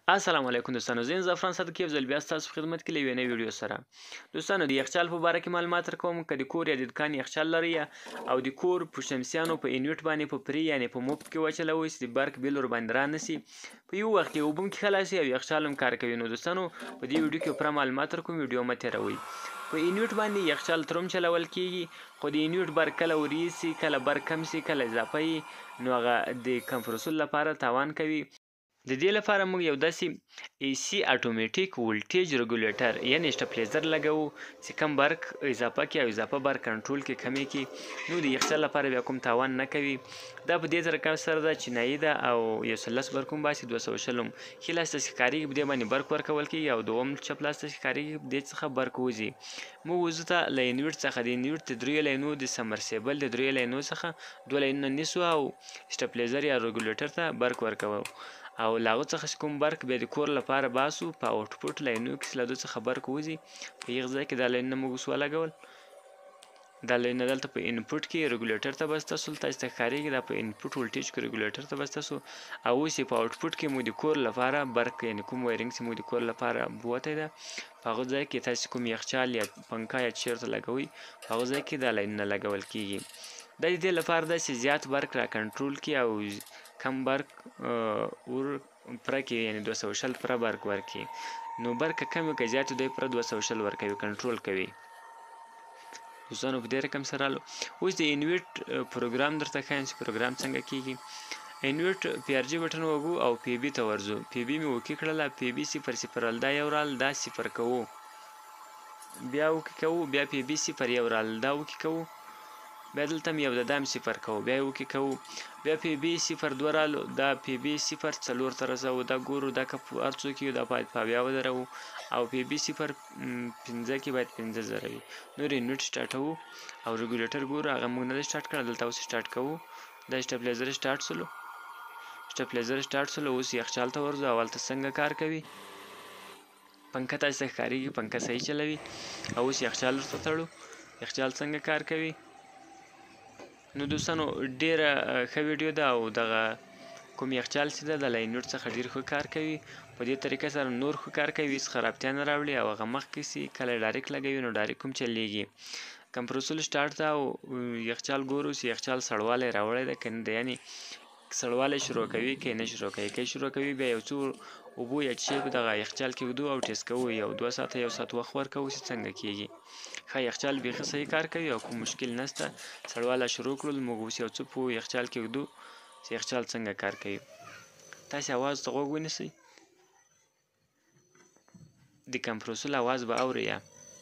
السلام علیکم دوستانو، زه یم زعفران صدق یو ځل بیا ستاسو په خدمت کې له یوې نوې ویډیو سره. دوستانو، د یخچال په باره کې معلومات درکوم. که د کور یا د دکان یخچال لرئ او د کور په شمسیانو په انویټ باندې په پري یعنې په مفت کې وچلوئ چې د برق بیل ورباندې رانشي، په یو وخت کې اوبه هم ښه او یخچال هم کار کوي. نو دوستانو، په دې ویډیو کې پوره معلومات درکوم، ویډیو مه تېروئ. په انویټ باندې یخچال تر هم چلول کېږي، خو د انویټ برق کله وریځ سي، کله برق کم سي، کله اضافه وي، نو هغه د کمپرسور لپاره تاوان کوي. د دې لپاره موږ یو داسې اي سي اټومیټیک ولټیج رګولیټر یعنې سټپلیزر لګوو چې کم برق اضافه کړي او اضافه برق کنټرول کړي، کمې کړي، نو د یخچال لپاره بیا کوم تاوان نه کوي. دا په دې طریقه سره ده، چینایي ده او 110 برق هم باسي، 220 هم ښي لاس ته چې کارېږي په دې باندې برق ورکول کېږي او دوم چپ لاس ته چې کارېږي په دې څخه برق وځي. موږ وضو ته له انویټ څخه د انویټ د دریو لاینو د سمرسیبل د دریو لاینو څخه 2 لاینونه نیسو او سټپلیزر یا رګولیټر ته برق ورکوو او له هغو څخه چې کوم برق بیا د کور لپاره باسو په آوټپوټ لاینو کې چې له دوی څخه برق وځي، په هغه ځای کې دا لاینونه موږ اوس ولګول. دا لاینونه دلته په انپوټ کې رګولیټر ته بسته سول، تاسو ته ښکارېږي دا په انپوټ ولټیج کې رګولیټر ته بسته سو، او اوس یې په آوټپوټ کې موږ د کور لپاره برق یعنې کوم وایرینګ چې موږ د کور لپاره بوتی ده، په هغه ځای کې تاسو کوم یخچال یا پنکه یا چیرته لګوئ، په هغه ځای کې دا لاینونه لګول کېږي. دا د دې لپاره ده چې زیات برق را کنټرول کړي او کم برق ور پوره کړي، یعنې 220 پوره برق ورکړي. نو برق که کم وي که زیات وي دوی پوره 220 ورکوي، کنټرول کوي. دوستانو، په دې رقم سره رالو. اوس د انویټ پروګرام درته ښایم چې پروګرام څنګه کېږي. انویټ پی آر جي بټن وګو او پی بي ته ورځو. پی بي مې اوکې کړله، پی بي 0 دا یو رال، دا 0 کوو، بیا اوکې کوو، بیا پی بي 0 رال، دا اوکې کوو، بیا دلته هم یو د دام 0 کوو، بیا یې اوکې کوو، بیا پی بي 0 رالو، دا پی بي 0 4 ته رسوو، دا ګورو دا که هر څو کې دا باید په اویا ودروو، او پی بي 0 5 کې باید 15 زره وي. نور انویټ سټارټوو او رګولیټر ګورو، هغه موږ نه دی سټارټ کړی، دلته اوس سټارټ کوو. دا سټپلیزر سټارټ سولو، سټپلیزر سټارټ سولو. اوس یخچال ته ورځو، اول ته څنګه کار کوي. پنکه تاسو ته ښکارېږي، پنکه صحیح چلوي. او اوس یخچال ورته تړو، یخچال څنګه کار کوي. نو دوستانو، ډیره ښه ویډیو ده او دغه کوم یخچال چې ده د له انویټ څخه ډېر ښه کار کوي. په دې طریقه سره نور ښه کار کوي، هېڅ خرابتیا نه راوړي او هغه مخکې سي. کله یې ډایرکټ لګوي نو ډایرکټ هم چلیږي. کمپرسور سټارټ ده او یخچال ګورو چې یخچال سړوالی راوړی ده که نه ده، یعنې سړوالی شروع کوي که یې نه شروع کوي. که یې شروع کوي بیا یو څو اوبو یا شی په دغه یخچال کې ږدو او ټیسټ کوو، یو 2 ساعته 1 ساعت وخت ورکوو چې څنګه کېږي. ښه، یخچال بیخي صحیح کار کوي او کوم مشکل نشته. سړوالی شروع کړل، موږ اوس یو څه په یخچال کې ږدو چې یخچال څنګه کار کوي. تاسې اواز ته غوږ ونیسئ، د کمپرسور اواز به اورئ. یا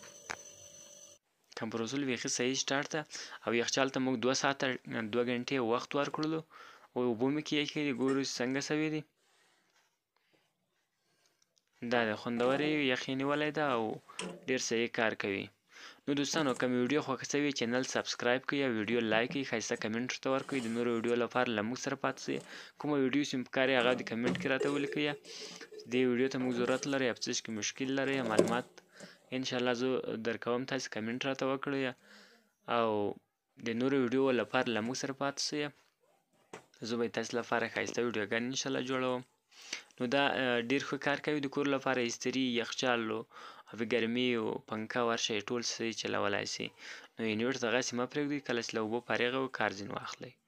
کمپرسور بیخي صحیح سټارټ ده او یخچال ته موږ 2 ساعته 2 غنټې وخت ورکړلو او اوبه مې کېښودې، ګورو چې څنګه سوي دي. دا د خوندورې یخې نیولی ده او ډېر صحیح کار کوي. نو دوستانو، که مې ویډیو خوښه سوي چینل سبسکرایب کړئ او ویډیو لایک کړئ، ښایسته کمنټ ورته ورکړئ. د نورو ویډیو لپاره له موږ سره پاتې سئ. کومه ویډیو چې مو پکار وي هغه د کمنټ کې راته ولیکئ. دې ویډیو ته موږ ضرورت لرئ، یا په څه کې مشکل لرئ یا معلومات انشاءالله زه درکوم، تاسې کمنټ راته وکړئ او د نورو ویډیو لپاره له موږ سره پاتې سئ. زه به تاسې لپاره ښایسته ویډیوګانې انشاءالله جوړوم. نو دا ډېر ښه کار کوي د کور لپاره. استري، یخچال او ګرمي او پنکه ورشئ ټول صحیح چلولی سي. نو انویټ دغسې مه پرېږدئ، کله چې له اوبو فارغه وي کار ځینې واخلئ.